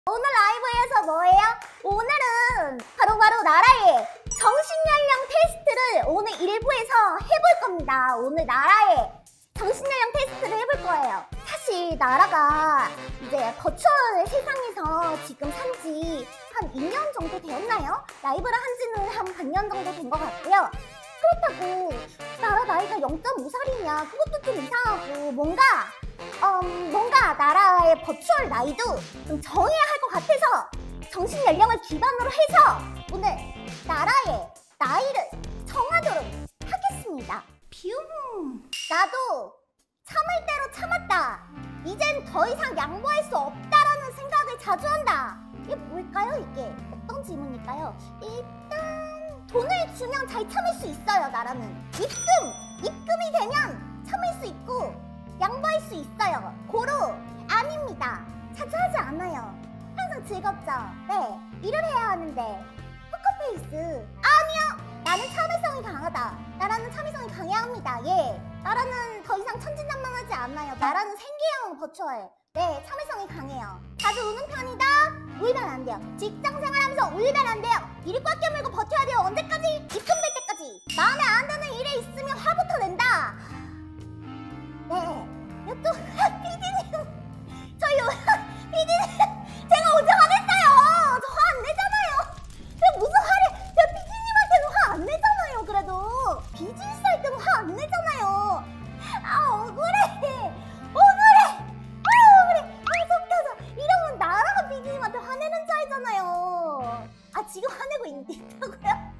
오늘 라이브에서 뭐예요? 오늘은 바로 나라의 정신연령 테스트를 오늘 1부에서 해볼 겁니다. 오늘 나라의 정신연령 테스트를 해볼 거예요. 사실 나라가 이제 버추얼 세상에서 지금 산지 한 2년 정도 되었나요? 라이브를 한지는 한 반년 정도 된 것 같고요. 그렇다고 나라 나이가 0.5살이냐 그것도 좀 이상하고 뭔가 나라의 버추얼 나이도 좀 정해야 할 것 같아서 정신연령을 기반으로 해서 오늘 나라의 나이를 정하도록 하겠습니다. 뷰. 나도 참을 대로 참았다. 이젠 더 이상 양보할 수 없다라는 생각을 자주 한다. 이게 뭘까요? 이게 어떤 질문일까요? 일단 돈을 주면 잘 참을 수 있어요. 나라는 입금이 되면 참을 수 있고 양보할 수 있어요. 고로 아닙니다. 자주 하지 않아요. 항상 즐겁죠. 네, 일을 해야 하는데 포커페이스 아니요. 나는 참을성이 강하다. 나라는 참을성이 강해야 합니다. 예, 나라는 더 이상 천진난만하지 않아요. 나라는 생계형 버추얼. 네, 참을성이 강해요. 자주 우는 편이다. 울면 안 돼요. 직장 생활하면서 울면 안 돼요. 일을 꽉 깨물고 버텨야 돼요. 언제까지? 입금될 때까지. 마음에 안 드는 일에 있으면 화부터 낸다. 네, 또 피디님 저희 피디님 제가 언제 화냈어요? 저 화 안 내잖아요. 제가 무슨 화를 제가 피디님한테는 화 안 내잖아요. 그래도 비즈니스 할 때는 화 안 내잖아요. 아 억울해. 속 터져. 이러면 나라가 피디님한테 화내는 줄 알잖아요. 아 지금 화내고 있다고요?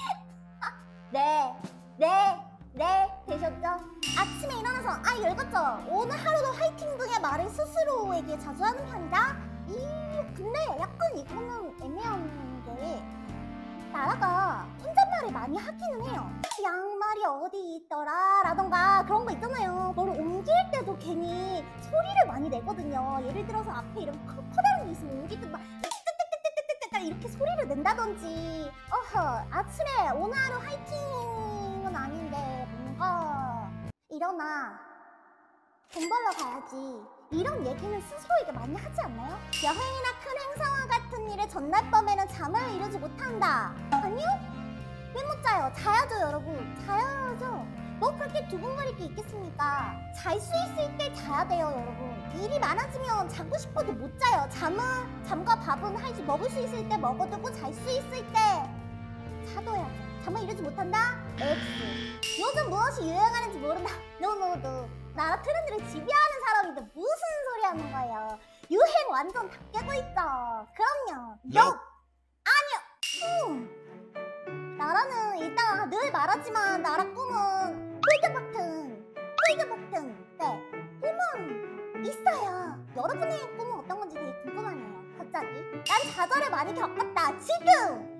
네 되셨죠? 아침에 일어나서 읽었죠? 오늘 하루도 화이팅 등의 말을 스스로에게 자주 하는 편이다? 근데 약간 이거는 애매한 게 나라가 혼잣말을 많이 하기는 해요. 양말이 어디 있더라 라던가 그런 거 있잖아요. 뭘 옮길 때도 괜히 소리를 많이 내거든요. 예를 들어서 앞에 이런 커다란 게 있으면 옮길 때 막 이렇게 소리를 낸다든지 아침에 오늘 하루 화이팅은 아닌데 뭔가 일어나 돈 벌러 가야지 이런 얘기는 스스로에게 많이 하지 않나요? 여행이나 큰 행사와 같은 일의 전날 밤에는 잠을 이루지 못한다. 아니요? 왜 못 자요? 자야죠 여러분. 자야죠. 뭐 그렇게 두근거릴 게 있겠습니까? 잘 수 있을 때 자야 돼요 여러분. 일이 많아지면 자고 싶어도 못 자요. 잠과 밥은 먹을 수 있을 때 먹어두고 잘 수 있을 때 자둬야죠. 잠을 이루지 못한다? X. 요즘 무엇이 유행하는지 모른다. No. 나라 트렌드를 지배하는 사람인데 무슨 소리 하는 거예요. 유행 완전 다 깨고 있어. 그럼요. No. 아니요. 나라는 일단 늘 말하지만 나라 꿈은 폴드 버튼. 네, 꿈은 있어요. 여러분의 꿈은 어떤 건지 되게 궁금하네요. 갑자기 난 좌절을 많이 겪었다. 지금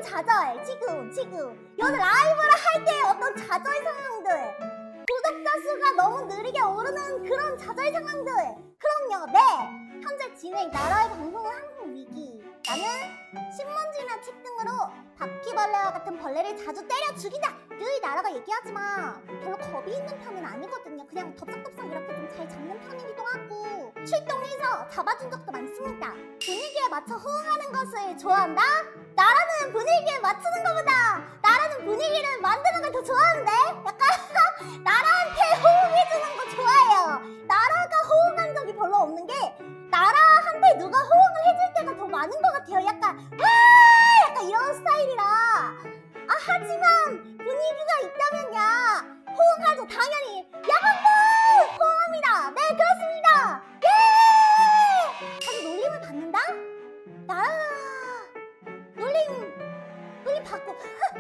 요즘 라이브를 할 때 어떤 좌절 상황들, 구독자 수가 너무 느리게 오르는 그런 좌절 상황들. 그럼요. 네, 현재 진행 나라의 방송은 항상 위기. 나는 신문지나 책 등으로 바퀴벌레와 같은 벌레를 자주 때려 죽인다. 늘 나라가 얘기하지만 별로 겁이 있는 편은 아니거든요. 그냥 덥석덥석 이렇게 좀 잘 잡는 편이기도 하고 출동해서 잡아준 적도 많습니다. 분위기에 맞춰 호응하는 것을 좋아한다? 나라는 분위기에 맞추는 것보다 나라는 분위기를 만드는 걸 더 좋아하는데? 약간 나라한테 호응해주는 거 좋아해요. 나라가 호응한 적이 별로 없는 게 나라한테 누가 호응을 해줄 때가 더 많은 것 같아요. 약간 와! 약간 이런 스타일이라. 하지만 분위기가 있다면야 호응하죠. 당연히 야만분 호응합니다. 네 그렇습니다. 예! 자주 놀림을 받는다? 나라 놀림 받고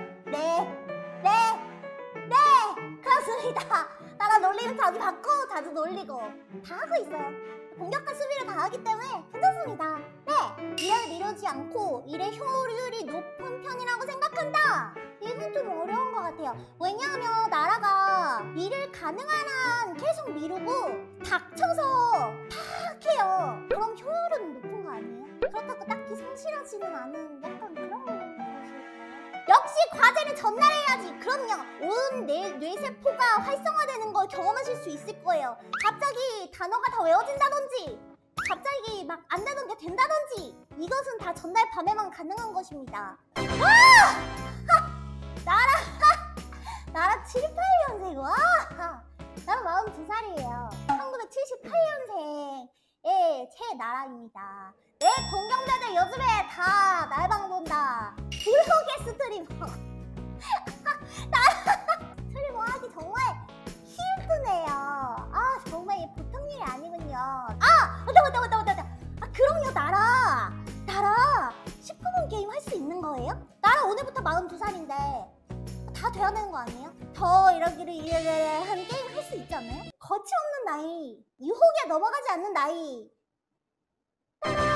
네 그렇습니다. 나라 놀림을 자주 받고 자주 놀리고 다 하고 있어요. 공격과 수비를 다 하기 때문에 괜찮습니다. 네, 일을 미루지 않고 일의 효율이 높은 편이라고 생각한다. 이건 좀 어려운 것 같아요. 왜냐하면 나라가 일을 가능한 한 계속 미루고 닥쳐서 팍 해요. 그럼 효율은 높은 거 아니에요? 그렇다고 딱히 성실하지는 않은 약간 그런 것일까요? 역시 과제는 전날 해야지. 그럼요. 온 뇌세포가 활성화되는 걸 경험하실 수 있을 거예요. 갑자기 단어가 다 외워진다든지 갑자기 막 안 되던 게 된다든지 이것은 다 전날 밤에만 가능한 것입니다. 나라 7, 8년생. 와! 나는 42살이에요. 1978년생의 제 나라입니다. 내 동경자들 요즘에 다 날방 본다. 블로그 스트리머. 스트리머 하기 정말 힘드네요. 아, 정말 이게 보통 일이 아니군요. 맞다. 그럼요, 나라 19분 게임 할 수 있는 거예요? 나라 오늘부터 42살인데 다 돼야 되는 거 아니에요? 더 이러기를 한 게임 할 수 있지 않나요? 거치 없는 나이, 유혹에 넘어가지 않는 나이.